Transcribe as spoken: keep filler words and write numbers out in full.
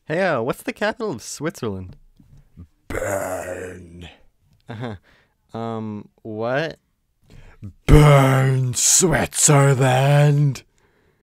Hey, uh, what's the capital of Switzerland? Bern. Uh-huh. Um, what? Bern, Switzerland.